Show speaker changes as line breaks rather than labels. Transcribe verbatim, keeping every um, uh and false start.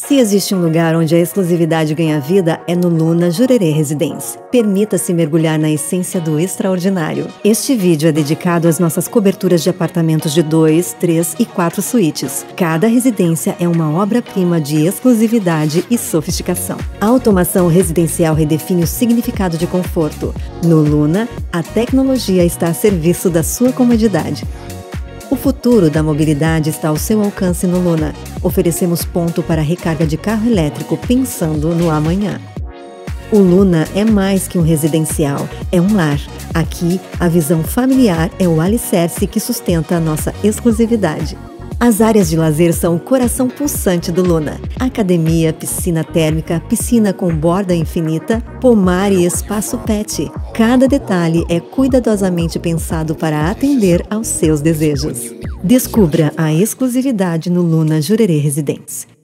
Se existe um lugar onde a exclusividade ganha vida, é no Luna Jurerê Residence. Permita-se mergulhar na essência do extraordinário. Este vídeo é dedicado às nossas coberturas de apartamentos de dois, três e quatro suítes. Cada residência é uma obra-prima de exclusividade e sofisticação. A automação residencial redefine o significado de conforto. No Luna, a tecnologia está a serviço da sua comodidade. O futuro da mobilidade está ao seu alcance no Luna. Oferecemos ponto para recarga de carro elétrico pensando no amanhã. O Luna é mais que um residencial, é um lar. Aqui, a visão familiar é o alicerce que sustenta a nossa exclusividade. As áreas de lazer são o coração pulsante do Luna. Academia, piscina térmica, piscina com borda infinita, pomar e espaço pet. Cada detalhe é cuidadosamente pensado para atender aos seus desejos. Descubra a exclusividade no Luna Jurerê Residence.